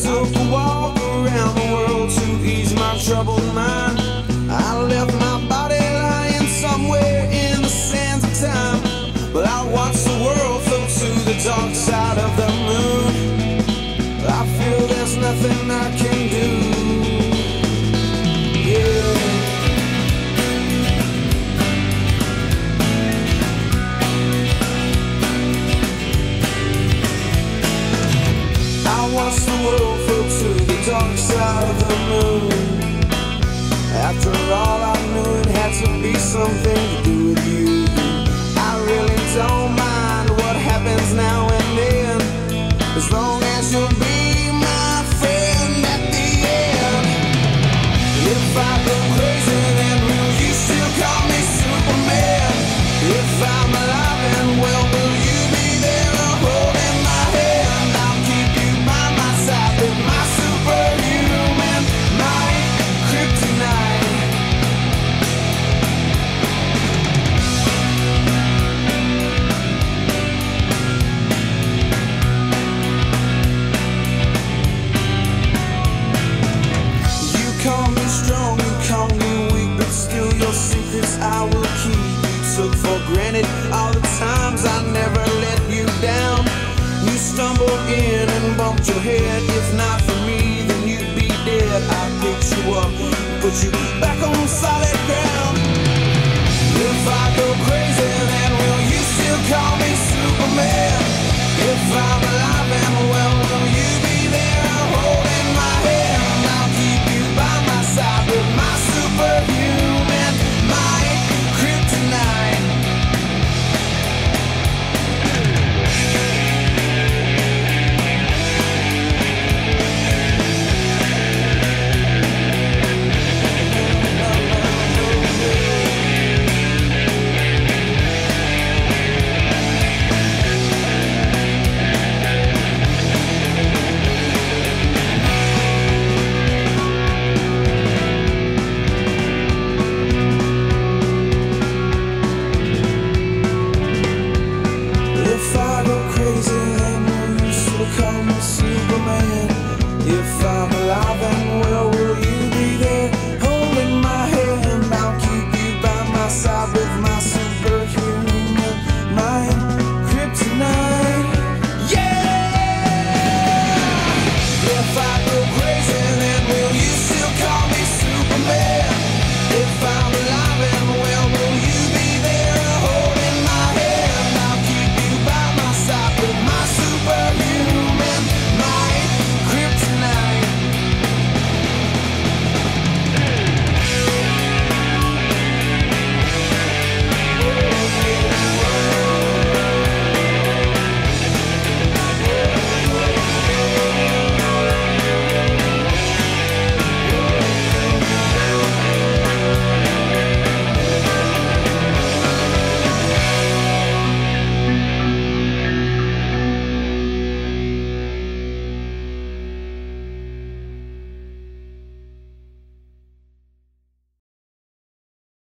took a walk around the world to ease my troubled mind. I left my body lying somewhere in the sands of time, but I watched the world float to the dark side of the moon. I feel there's nothing I can do. Yeah. I watched the world float to the dark side of the moon. After all, I knew it had to be something to do with you. I really don't mind what happens now and then, as long as you'll be my friend at the end. If I go crazy, then will you still call me Superman? If I'm alive and well, will you be there holding my hand? I'll keep you by my side with my superhuman might, kryptonite. You call me strong, you call me weak, but still your secrets I will keep. You took for granted all the times I never let you down. You stumbled in and bumped your head. If not for me, then you'd be dead. I picked you up, put you back on